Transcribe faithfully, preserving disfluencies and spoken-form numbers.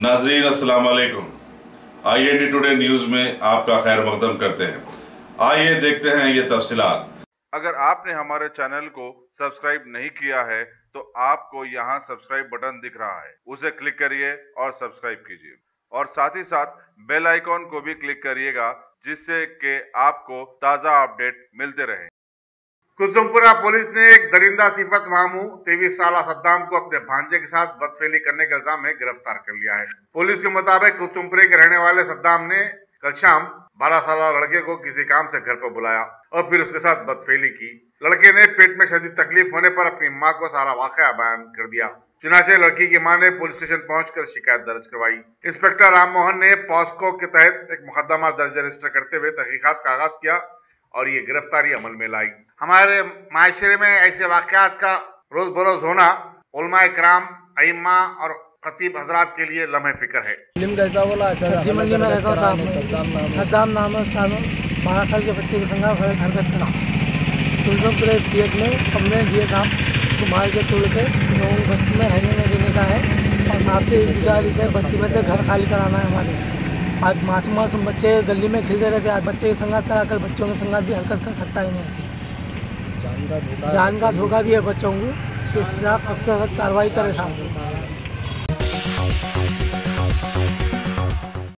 नाजरीन अस्सलाम वालेकुम। I N D today news में आपका खैर मकदम करते हैं। आइए देखते हैं ये तफसीलात। अगर आपने हमारे चैनल को सब्सक्राइब नहीं किया है तो आपको यहाँ सब्सक्राइब बटन दिख रहा है, उसे क्लिक करिए और सब्सक्राइब कीजिए और साथ ही साथ बेल आइकॉन को भी क्लिक करिएगा जिससे कि आपको ताज़ा अपडेट मिलते रहे। कुलसुमपुरा पुलिस ने एक दरिंदा सिफत मामू तेईस साल सद्दाम को अपने भांजे के साथ बदफेली करने के इल्जाम में गिरफ्तार कर लिया है। पुलिस के मुताबिक कुलसुमपुरे के रहने वाले सद्दाम ने कल शाम बारह साल लड़के को किसी काम से घर पर बुलाया और फिर उसके साथ बदफेली की। लड़के ने पेट में शदीद तकलीफ होने पर अपनी मां को सारा वाकया बयान कर दिया। चुनाचे लड़की की मां ने पुलिस स्टेशन पहुंचकर शिकायत दर्ज करवाई। इंस्पेक्टर राम मोहन ने पॉक्सो के तहत एक मुकदमा दर्ज रजिस्टर करते हुए तहकीकात का आगाज किया और ये गिरफ्तारी अमल में लाई। हमारे माशरे में ऐसे वाकयात का रोज बरोज होना उलमा इकराम, अइम्मा और खतीब हजरात के लिए लम्हे फिक्र है। सब्जी मंडी में रहता हूँ साहब, सद्दाम नाम है उसका। बारह साल के बच्चे के संग हरकत करा कुलसुमपुरा पी एस में कंप्लेंट दिए साहब, उसको मार के तोड़ के लोगों की बस्ती में रहने नहीं देने का है और साथ से गुजारिश है बस्ती में से घर खाली कराना है हमारे। आज मासूम मासूम बच्चे गली में खेलते रहते, आज बच्चे की संगत कराकर बच्चों की संगत भी हरकत कर सकता है नहीं ऐसी। जान का धोखा भी है बच्चों को, इसके खिलाफ सख्त कार्रवाई करे साहब।